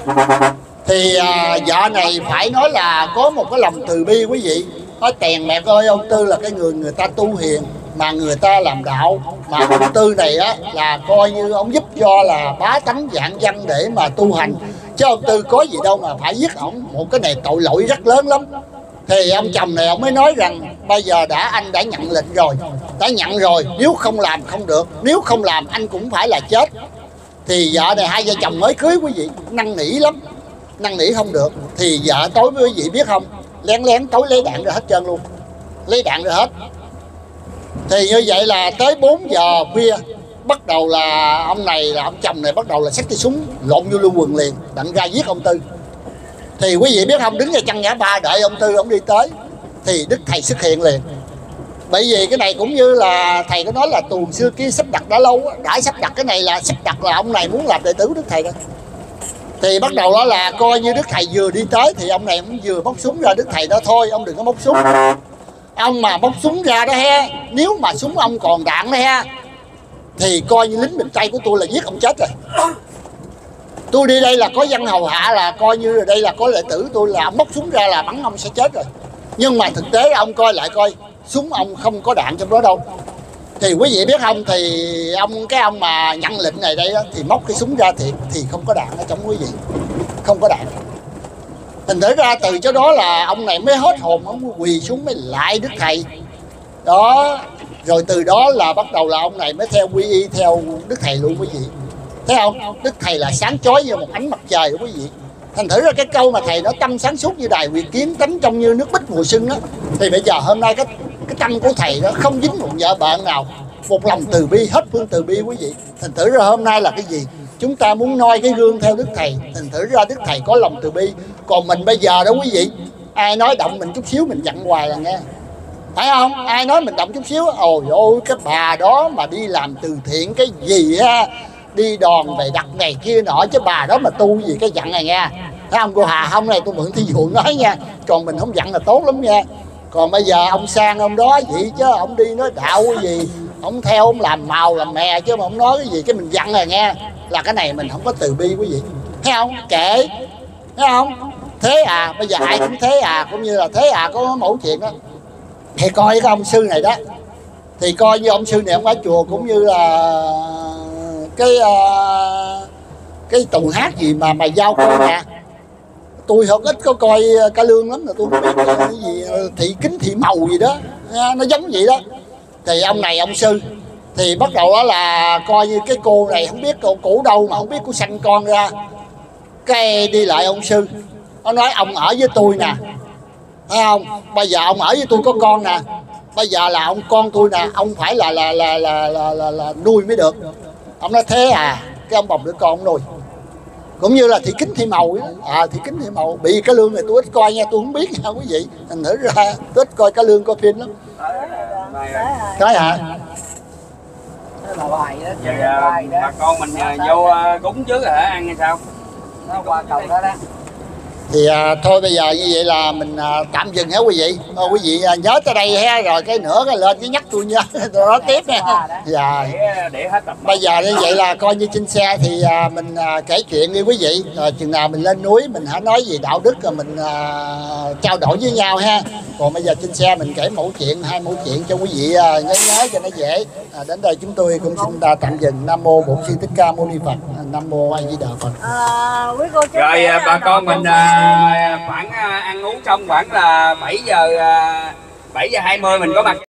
Speaker 1: Thì à, vợ này phải nói là có một cái lòng từ bi quý vị, nói tiền mẹ ơi, ông Tư là cái người người ta tu hiền mà người ta làm đạo, mà ông Tư này á là coi như ông giúp cho là bá tánh vạn dân để mà tu hành, chứ ông Tư có gì đâu mà phải giết ổng, một cái này tội lỗi rất lớn lắm. Thì ông chồng này ông mới nói rằng bây giờ đã anh đã nhận lệnh rồi, đã nhận rồi, nếu không làm không được, nếu không làm anh cũng phải là chết. Thì vợ này hai vợ chồng mới cưới quý vị, năn nỉ lắm, năn nỉ không được. Thì vợ tối với quý vị biết không, lén lén tối lấy đạn ra hết trơn luôn, lấy đạn ra hết. Thì như vậy là tới bốn giờ khuya bắt đầu là ông này là ông chồng này bắt đầu là xách cái súng lộn vô lưu quần liền, đặng ra giết ông Tư. Thì quý vị biết không, đứng ngay chân ngã ba đợi ông Tư ông đi tới thì Đức Thầy xuất hiện liền. Bởi vì cái này cũng như là thầy có nói là tuồng xưa kia sắp đặt đã lâu, đã sắp đặt cái này là sắp đặt là ông này muốn làm đệ tử Đức Thầy đó. Thì bắt đầu đó là coi như Đức Thầy vừa đi tới thì ông này cũng vừa bóc súng ra. Đức Thầy đó thôi ông đừng có bóc súng, ông mà bóc súng ra đó ha, nếu mà súng ông còn đạn đó ha, thì coi như lính bình Tây của tôi là giết ông chết rồi. Tôi đi đây là có dân hầu hạ, là coi như ở đây là có đệ tử tôi, là ông bóc súng ra là bắn ông sẽ chết rồi. Nhưng mà thực tế ông coi lại coi súng ông không có đạn trong đó đâu. Thì quý vị biết không, thì ông cái ông mà nhận lệnh này đây đó, thì móc cái súng ra thiệt thì không có đạn ở trong quý vị, không có đạn. Thành thử ra từ chỗ đó là ông này mới hết hồn, ông quỳ xuống mới lại Đức Thầy đó. Rồi từ đó là bắt đầu là ông này mới theo quy y theo Đức Thầy luôn quý vị, thấy không? Đức Thầy là sáng chói như một ánh mặt trời đó quý vị. Thành thử ra cái câu mà thầy nói tâm sáng suốt như đài nguyệt kiến, tánh trong như nước bích mùa xuân đó, thì bây giờ hôm nay cái cái tâm của thầy đó không dính một vợ bạn nào, một lòng từ bi, hết phương từ bi quý vị. Thành thử ra hôm nay là cái gì? Chúng ta muốn noi cái gương theo Đức Thầy. Thành thử ra Đức Thầy có lòng từ bi. Còn mình bây giờ đó quý vị, ai nói động mình chút xíu mình giận hoài là nghe, phải không? Ai nói mình động chút xíu, ôi ôi cái bà đó mà đi làm từ thiện cái gì á, đi đòn về đặt ngày kia nọ, chứ bà đó mà tu gì cái giận này nha. Thấy không? Cô Hà Hông này tôi mượn thí dụ nói nha, còn mình không giận là tốt lắm nha. Còn bây giờ ông Sang ông đó vậy chứ ông đi nói đạo cái gì, ông theo ông làm màu làm mè, chứ mà ông nói cái gì cái mình giận rồi nha, là cái này mình không có từ bi quý vị. Thấy không? Kệ, thấy không? Thế à, bây giờ ai cũng thế à, cũng như là thế à có mẫu chuyện đó. Thì coi cái ông sư này đó, thì coi như ông sư này ông ở chùa cũng như là cái uh, cái tuồng hát gì mà mà giao con nè. Tôi không ít có coi ca lương lắm, là tôi không biết cái gì thị kính thị màu gì đó, nó giống vậy đó. Thì ông này ông sư thì bắt đầu đó là coi như cái cô này không biết cô cũ đâu mà không biết cô sanh con ra, cái đi lại ông sư, nó nói ông ở với tôi nè, thấy không, bây giờ ông ở với tôi có con nè, bây giờ là ông con tôi nè, ông phải là là là là là, là, là nuôi mới được. Ông nói thế à, cái ông bồng đứa con ông nuôi. Cũng như là thị kính thị màu đó. À thị kính thị màu bị cái lương này tôi ít coi nha, tôi không biết nha quý vị, thành thử ra tôi ít coi cái lương coi phim lắm. Cái hả?
Speaker 3: Là bài đó,
Speaker 2: Vậy à, bà con mình à, vô à, cúng trước rồi hả, ăn hay sao?
Speaker 3: nó qua cầu đó đó.
Speaker 1: Thì à, thôi bây giờ như vậy là mình à, tạm dừng hả quý vị. Thôi quý vị à, nhớ tới đây ha, rồi cái nữa cái lên cái nhắc tôi nha, tôi nói tiếp nha. Dạ.
Speaker 2: Để, để hết tập.
Speaker 1: Bây giờ như vậy là coi như trên xe thì à, mình à, kể chuyện đi quý vị, rồi chừng nào mình lên núi mình hãy nói về đạo đức rồi mình à, trao đổi với nhau ha. Còn bây giờ trên xe mình kể mẫu chuyện, hai mẫu chuyện cho quý vị à, nhớ nhớ cho nó dễ. À, đến đây chúng tôi cũng xin à, tạm dừng. Nam mô Bổn Sư Thích Ca Mâu Ni Phật. Nam mô A Di Đà Phật.
Speaker 3: À, quý cô chú
Speaker 2: Rồi
Speaker 3: bé,
Speaker 2: bà
Speaker 3: à,
Speaker 2: con mình à, khoảng à, ăn uống xong khoảng là bảy giờ à, bảy giờ hai mươi mình có mặt